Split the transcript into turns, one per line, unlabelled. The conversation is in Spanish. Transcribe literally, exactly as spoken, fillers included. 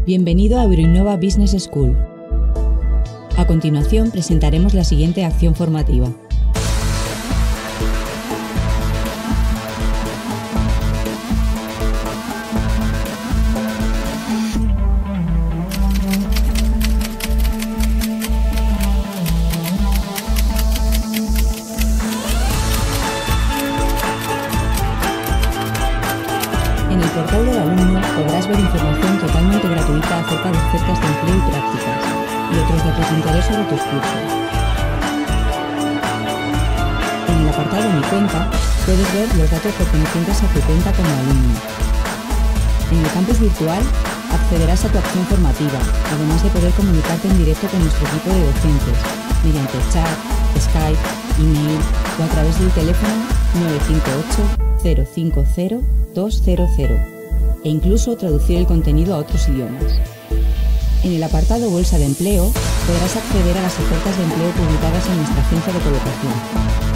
Bienvenido a Euroinnova Business School. A continuación presentaremos la siguiente acción formativa. En el portal del alumno podrás ver información totalmente gratuita acerca de ofertas de empleo y prácticas y otros datos de interés sobre tus cursos. En el apartado Mi cuenta puedes ver los datos pertenecientes a tu cuenta como alumno. En el campus virtual accederás a tu acción formativa, además de poder comunicarte en directo con nuestro equipo de docentes mediante chat, Skype, email o a través del teléfono nueve cinco ocho, cero cinco cero, dos cero cero e incluso traducir el contenido a otros idiomas. En el apartado Bolsa de Empleo podrás acceder a las ofertas de empleo publicadas en nuestra agencia de colocación.